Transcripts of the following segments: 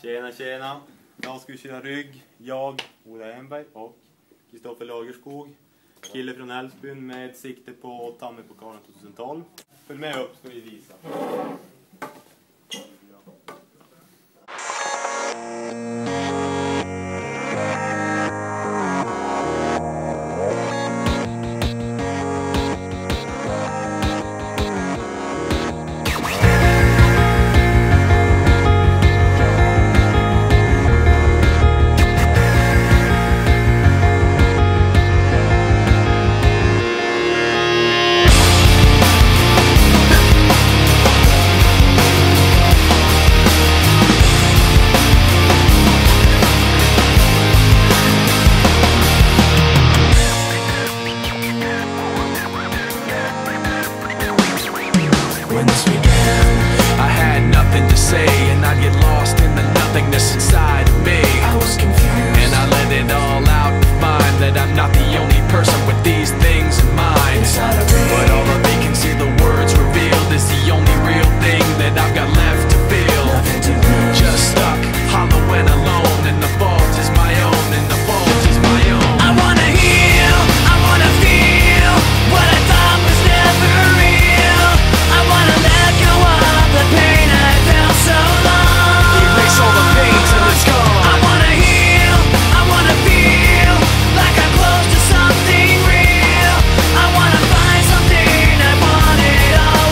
Tjena, tjena. Jag ska köra rygg. Jag, Ola Enberg och Kristoffer Lagerskog. Kille från Älvsbyn med sikte på Tammepokalen 2012. Följ med upp ska vi visa. When this began, I had nothing to say, and I'd get lost in the nothingness inside of me. I was confused, and I let it all out to find that I'm not the only person with these things in mind. But all the vacancy the words revealed is the only real thing that I've got left to feel. Just stuck, hollow and alone, and the fault is my own, and the fault is my own. I wanna heal, I wanna feel what I thought was never real. I wanna let go of the pain I felt so long. Erase all the pain till it's gone. I wanna heal, I wanna feel like I'm close to something real. I wanna find something I wanted all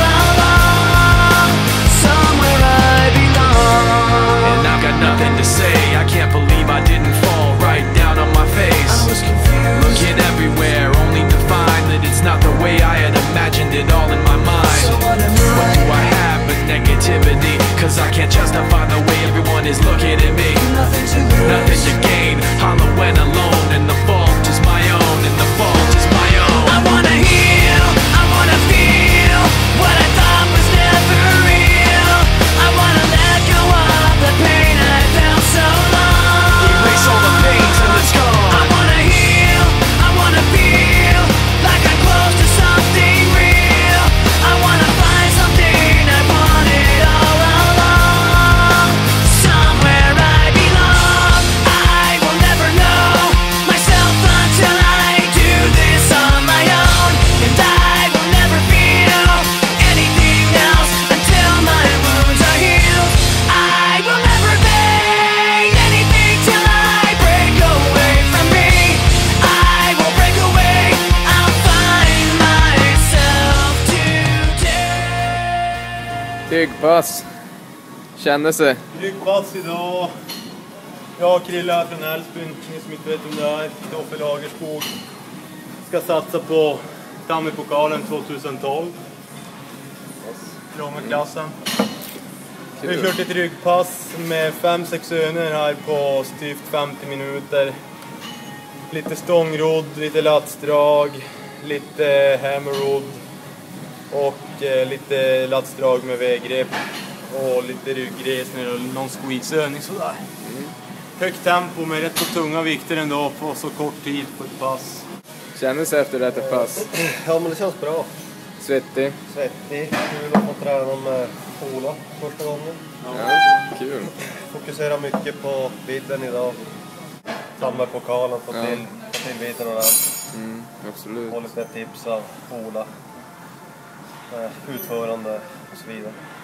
along, somewhere I belong. And I've got nothing to say, I can't believe I didn't fall right down on my face. I was confused, looking everywhere only to find that it's not the way I had imagined it all in my mind. So what do I have but negativity? Cause I can't justify the way everyone is looking at me. Nothing to lose, nothing to gain, hollow and alone, and the fault is my own, and the fault is my own. I wanna heal, I wanna feel what I thought was never real. I wanna let go of the pain I felt so long. Erase all the pain till it's gone. I wanna heal, I wanna feel like I'm close to something real. I wanna find something I wanted all along, somewhere I belong. I will never know myself until I do this on my own, and I will never feel anything else until my wounds are healed. I will never fade anything till I break away from me. I will break away, I'll find myself today. Ryggpass. Kändes det? Ryggpass idag. Jag, Krille här från Älvsbyn. Ni som inte vet om det är. Kristoffer Lagerskog. Ska satsa på Tammepokalen 2012. Långa klassen. Vi har kört ett ryggpass med 5-6 övningar här på styvt 50 minuter. Lite stångrodd, lite latsdrag, lite hammerrodd och lite latsdrag med väggrepp och lite ryggresning och någon squeeze-övning sådär. Högt tempo med rätt så tunga vikter ändå på så kort tid på ett pass. Kändes det efter detta pass? Ja, men det känns bra. Svettig? Svettig. Kul att få träna med Ola första gången. Ja, kul. Fokusera mycket på vidden idag. Tammepokalen, få till vidden och den. Absolut. Få lite tips av Ola. Utförande och så vidare.